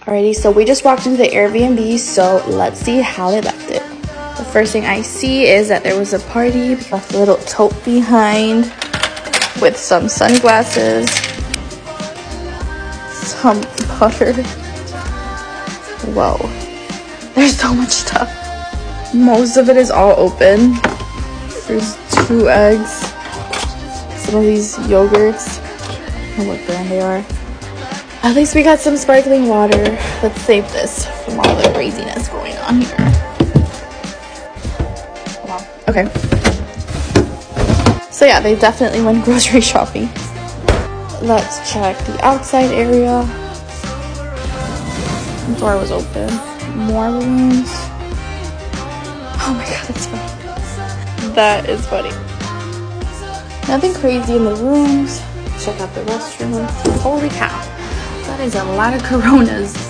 Alrighty, so we just walked into the Airbnb, so let's see how they left it. The first thing I see is that there was a party. Left a little tote behind with some sunglasses, some butter. Whoa, there's so much stuff. Most of it is all open. There's 2 eggs, some of these yogurts. I don't know what brand they are. At least we got some sparkling water. Let's save this from all the craziness going on here. Wow. Okay. So yeah, they definitely went grocery shopping. Let's check the outside area. The door was open. More balloons. Oh my god, that's funny. That is funny. Nothing crazy in the rooms. Check out the restroom. Holy cow. That is a lot of Coronas.